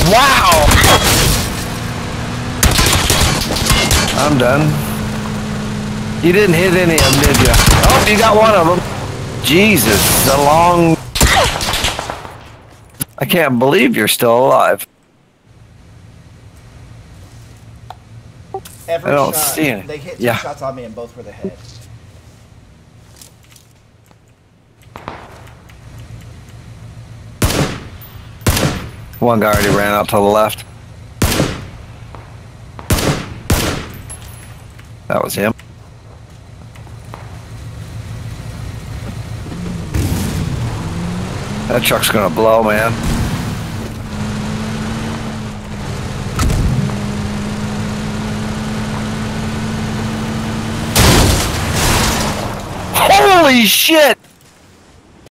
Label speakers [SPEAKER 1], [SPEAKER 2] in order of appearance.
[SPEAKER 1] Wow! I'm done. You didn't hit any of them, did you? Oh, you got one of them. Jesus, the long... I can't believe you're still alive.
[SPEAKER 2] Every
[SPEAKER 1] I don't
[SPEAKER 2] shot,
[SPEAKER 1] see any.
[SPEAKER 2] they hit 2 shots on me and both were the head.
[SPEAKER 1] One guy already ran out to the left. That was him. That truck's gonna blow, man. Holy shit!